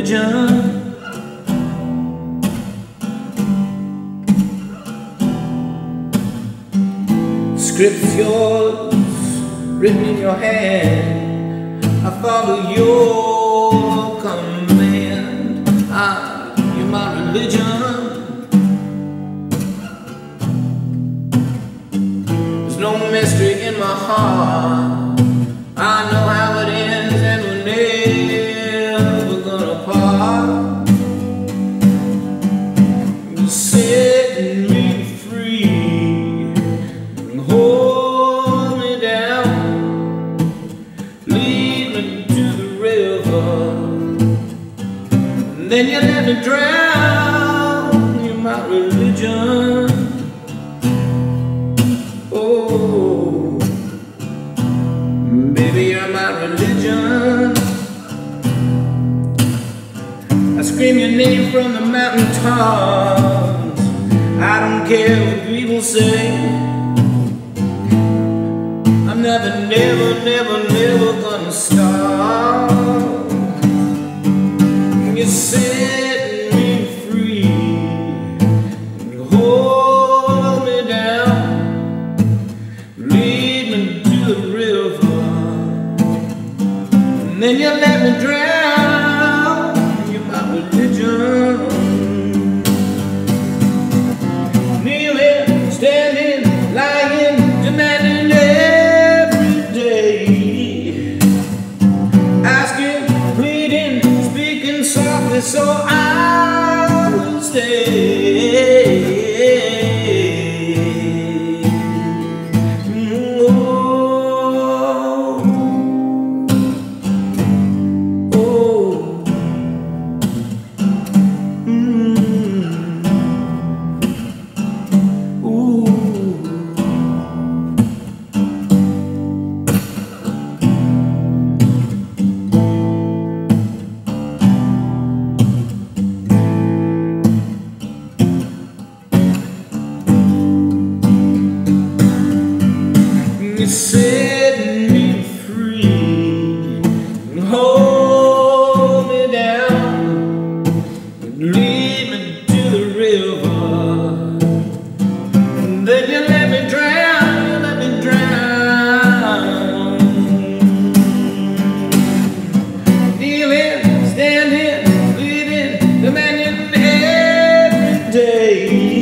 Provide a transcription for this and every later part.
religion. Script's yours, written in your hand. I follow your command. You're my religion. There's no mystery in my heart. I know how it ends, and we're never gonna part. You're setting me free, hold me down, lead me to the river, and then you let me drown. You're my religion. Oh, baby, you're my religion. I scream your name from the mountain tops. I don't care what people say. I'm never, never, never, never gonna stop. You set me free, hold me down, lead me to the river, and then you let me drown. You're my religion. Kneeling, standing, lying, demanding every day, asking, pleading, speaking softly so I will stay. You're setting me free, hold me down, lead me to the river, and then you let me drown, you let me drown. Kneeling, standing, bleeding, demanding every day,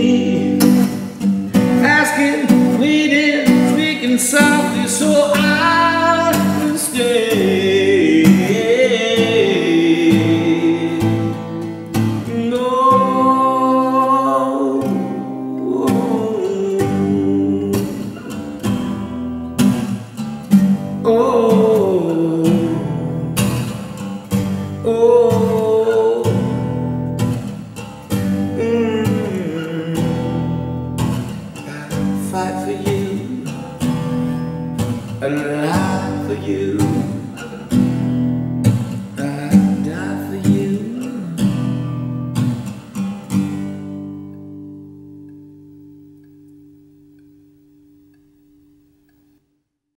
asking, pleading, speaking softly so I can stay. No. Oh. Oh. I'll fight for you, alive for you.